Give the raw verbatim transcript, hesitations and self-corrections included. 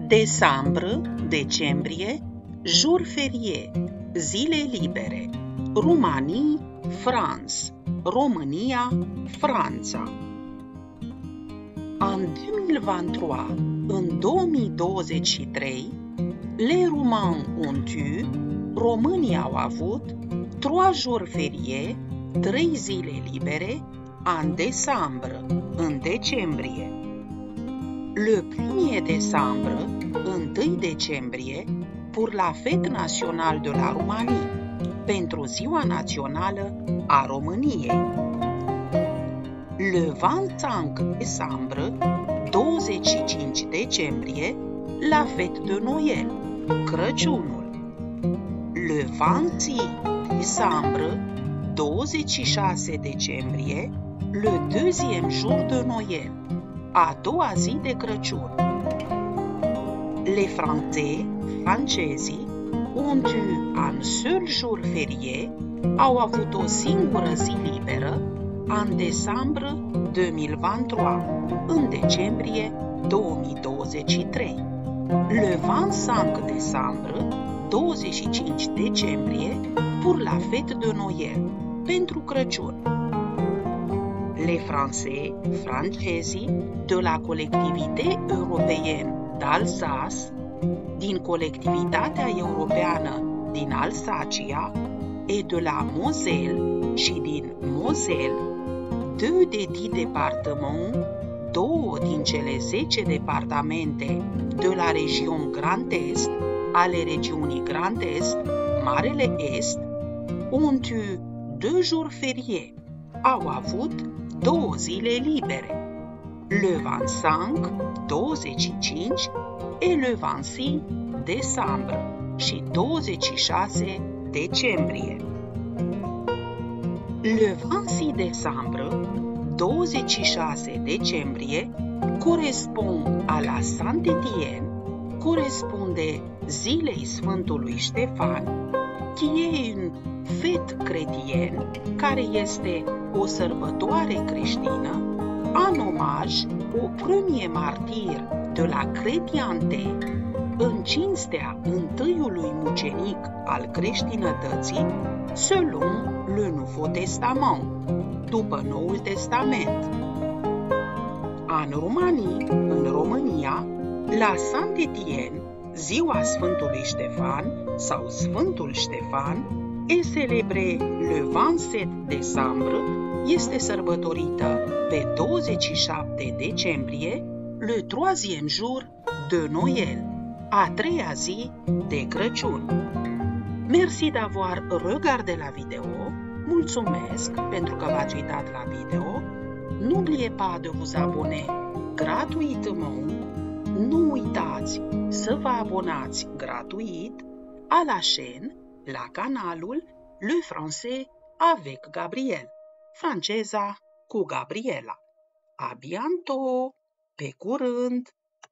Decembre, decembrie, jour férié, zile libere, Roumanie, France, România, Franța. En deux mille vingt-trois, în două mii douăzeci și trei, les Roumains ont eu, românii au avut, trois jours fériés, trei zile libere, en décembre, în decembrie. Le premier décembre, întâi decembrie, pour la fête nationale de la Roumanie, pentru ziua națională a României. Le vingt-cinq décembre, douăzeci și cinci decembrie, la fête de Noël, Crăciunul. Le vingt-six décembre, douăzeci și șase decembrie, le deuxième jour de Noël, a doua zi de Crăciun. Les Français, francezii, ont eu un seul jour férié, au avut o singură zi liberă, en décembre deux mille vingt-trois, în decembrie două mii douăzeci și trei. Le vingt-cinq décembre, douăzeci și cinci decembrie, pour la fête de Noël, pentru Crăciun. Les Français, francezii, de la collectivité européenne d'Alsace, din colectivitatea europeană din Alsacia, et de la Moselle și din Moselle, deux des dix départements, două din cele zece departamente de la région Grand Est, ale regiunii Grand Est, Marele Est, ont eu deux jours fériés, au avut două zile libere, le vingt-cinq, douăzeci și cinci, et le vingt-six décembre și douăzeci și șase decembrie. Le vingt-six décembre, douăzeci și șase decembrie, corespund à la Saint-Étienne, corespunde zilei Sfântului Ștefan, qui est une fête chrétienne, care este o sărbătoare creștină, en hommage au premier martyr de la chrétienté, în cinstea întâiului mucenic al creștinătății, selon le Nouveau Testament, după Noul Testament. În România, în România, la Saint-Étienne, ziua Sfântului Ștefan sau Sfântul Ștefan, est célébrée le vingt-sept décembre, este sărbătorită pe douăzeci și șapte decembrie, le troisième jour de Noël, a treia zi de Crăciun. Merci d'avoir regardé la vidéo, mulțumesc pentru că v-ați uitat la video, n'oubliez pas de vous abonner gratuitement, nu uitați să vă abonați gratuit à la chaîne, la canalul Le Français avec Gabriel, franceza cu Gabriela. A bientôt, pe curând!